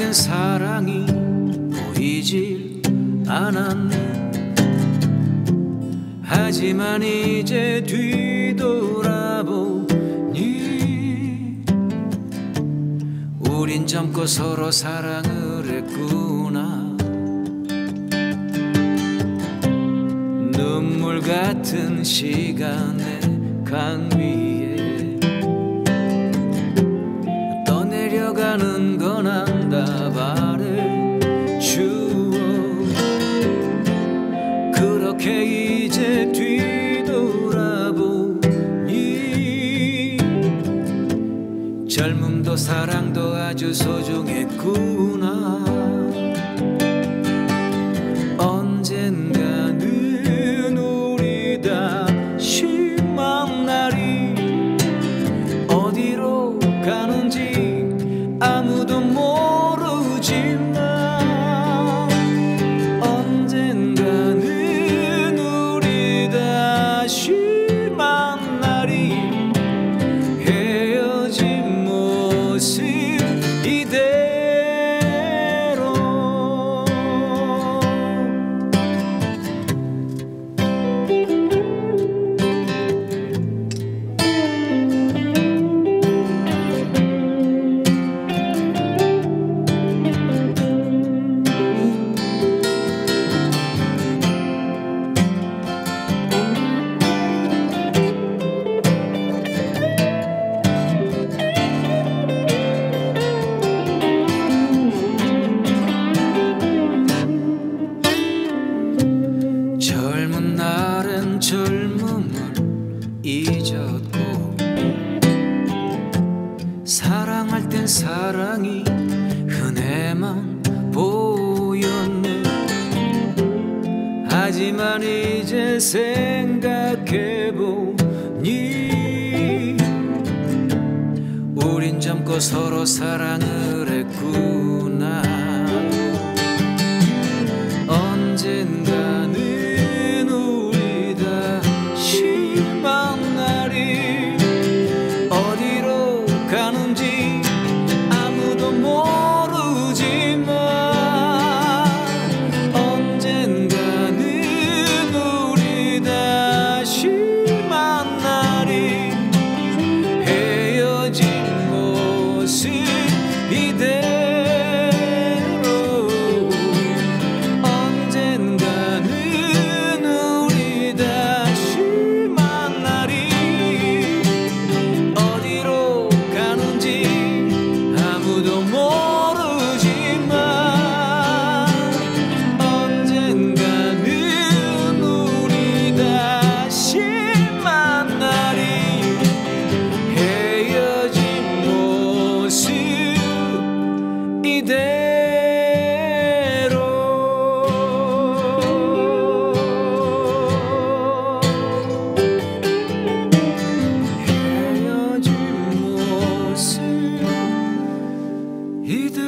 땐 사랑이 보이질 않았네. 하지만 이제 뒤돌아보니 우린 젊고 서로 사랑을 했구나. 눈물 같은 시간의 강 위에 떠내려가는 건 안다발의 추억. 그렇게 이제 뒤돌아보니 젊음도 사랑도 아주 소중했구나. 언젠가는 우리 다시 만나리. 어디로 가는지 아무도 모르지만 언젠가는 우리 다시 만나리. 헤어진 모습 이대로. 젊은 날엔 젊음을 잊었고 사랑할 땐 사랑이 흔해만 보였네. 하지만 이제 생각해보니 우린 젊고 서로 사랑을 했구나. 언젠가는 우리 다시 만나리. 어디로 가는지 아무도 모르지만 언젠가는 우리 다시 만나리. 헤어진 모습 이대로. 언젠가는 우리 다시 만나리. 어디로 가는지 아무도 모르지만 언젠가는 우리 다시 만나리. 헤어진 모습 이대로. 헤어진 모습 이대로.